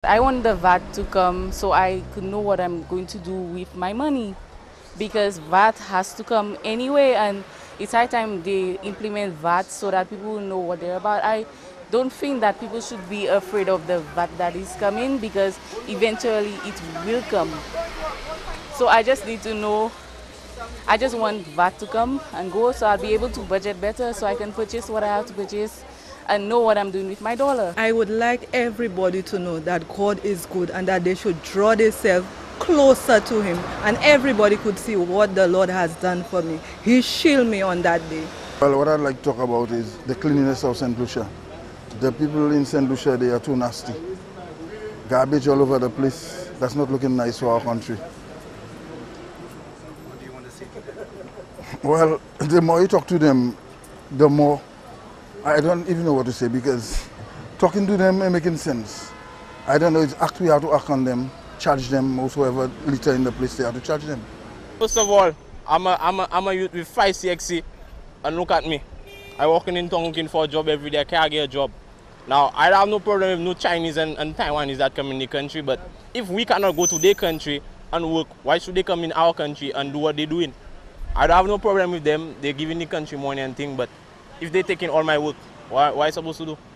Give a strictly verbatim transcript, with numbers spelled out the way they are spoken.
I want the V A T to come so I could know what I'm going to do with my money, because V A T has to come anyway, and it's high time they implement V A T so that people will know what they're about. I don't think that people should be afraid of the V A T that is coming, because eventually it will come. So I just need to know, I just want V A T to come and go so I'll be able to budget better so I can purchase what I have to purchase and know what I'm doing with my dollar. I would like everybody to know that God is good and that they should draw themselves closer to Him, and everybody could see what the Lord has done for me. He shielded me on that day. Well, what I'd like to talk about is the cleanliness of Saint Lucia. The people in Saint Lucia, they are too nasty. Garbage all over the place. That's not looking nice for our country. What do you want to say to them? Well, the more you talk to them, the more I don't even know what to say, because talking to them ain't making sense. I don't know, it's act we have to act on them, charge them, whoever litter in the place, they have to charge them. First of all, I'm a, I'm a, I'm a youth with five C X C, and look at me. I walking in town looking for a job every day, I can't get a job. Now, I have no problem with no Chinese and, and Taiwanese that come in the country, but if we cannot go to their country and work, why should they come in our country and do what they're doing? I don't have no problem with them, they're giving the country money and thing, but if they're taking all my work, what, what am I supposed to do?